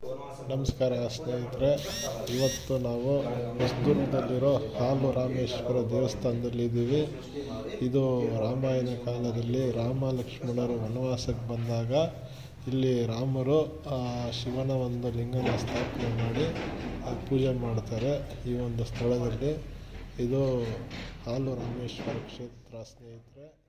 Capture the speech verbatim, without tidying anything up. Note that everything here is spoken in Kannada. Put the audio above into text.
ನಮಸ್ಕಾರ ಸ್ನೇಹಿತರೆ, ಇವತ್ತು ನಾವು ಹೊಸದುರ್ಗದಲ್ಲಿರೋ ಹಾಲು ರಾಮೇಶ್ವರ ದೇವಸ್ಥಾನದಲ್ಲಿ ಇದ್ದೀವಿ. ಇದು ರಾಮಾಯಣ ಕಾಲದಲ್ಲಿ ರಾಮ ಲಕ್ಷ್ಮಣರು ವನವಾಸಕ್ಕೆ ಬಂದಾಗ ಇಲ್ಲಿ ರಾಮರು ಶಿವನ ಒಂದು ಲಿಂಗನ ಸ್ಥಾಪನೆ ಮಾಡಿ ಪೂಜೆ ಮಾಡ್ತಾರೆ. ಈ ಒಂದು ಸ್ಥಳದಲ್ಲಿ ಇದು ಹಾಲು ರಾಮೇಶ್ವರ ಕ್ಷೇತ್ರ ಸ್ನೇಹಿತರೆ.